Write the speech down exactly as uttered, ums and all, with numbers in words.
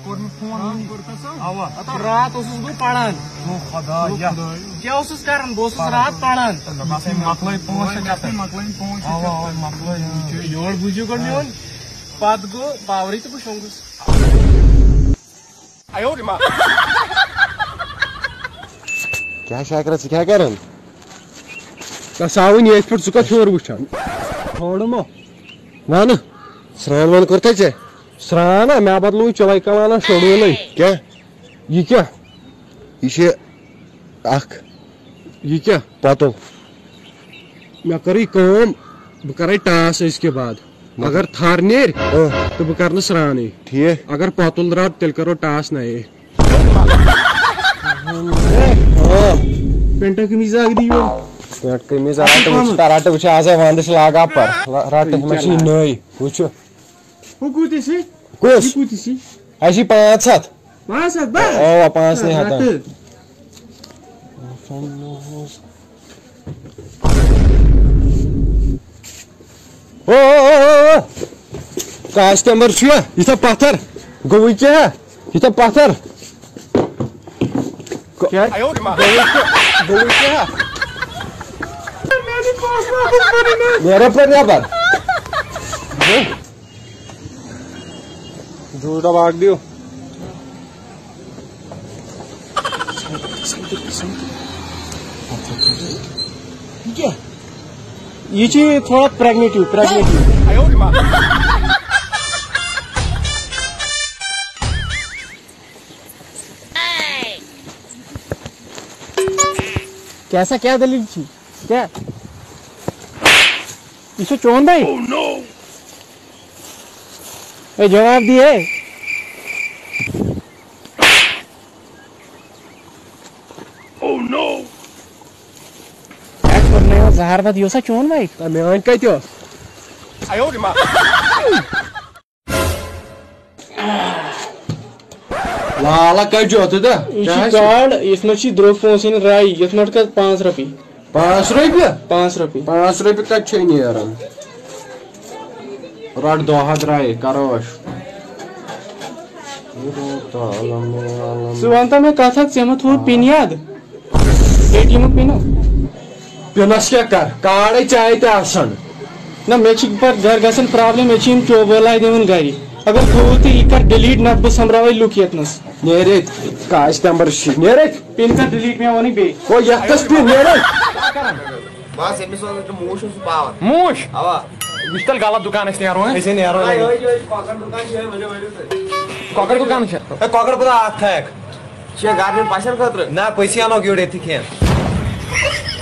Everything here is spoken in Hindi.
रात बह पढ़ान क्या कर रात पढ़ान योर बुझू गो मोन पत गो पावर तो बह शोंगुस क्या शाकर क्या कर सावन ये पे क चोर वुचान छोड़मो ना ना स्नान वन कर स्नान मे बदलू चलाई कलाना शेड्यूल क्या ये क्या ये ये क्या पतल मे कर बह कर टास इसके बाद अगर थर नेर तो बह कर स्नान ठीक अगर पतुल द्राव तेल करो टास नए पेंटा कमीज आग दी पेट कमीज रट वो आज वंद लागा पर रट नई वो कुछ ऐसी पाँच हथ पाँच हथ पाँच नहीं हथ ओ कस्टमर यह पत्थर गो क्या यह पत्थर क्या मेरे पर पर झूठा भाग दियो क्या ये थोड़ा प्रेग्नेटिव प्रेग्नेटिव कैसा क्या दलील थी क्या इसे चोन भाई oh, no. ए जवाब दिए oh, no. जहर बद योसा चोन भाई मैं कहो वाला कह जो गाड़ इसमें द्रोग पोस राय ये पाँच रपी पाँच रुपये पाँच रुपये पाँच रुपये कत नेरान रट दह राय करोश वन तो मैं कथ ऐ थो पिन याद एटीएम पिन पिनस क्या कर कार्ड चाहे तन ना मे पर घर गसन प्रॉब्लम मे चोबल दिवन गर अगर थो तो यह कर डिलीट ना बह समराव लुक यतनस नेरे कस्टमर नेरे पिन कर डिलीट मे वन बे ओ यस पिन नेरे बस एमिस मूश पावर मूश अवा तल गलत दुकान नो कॉकर दुकान कॉकर पता गार्डन पाशन खतर ना पैसे आनो गियोड़ ये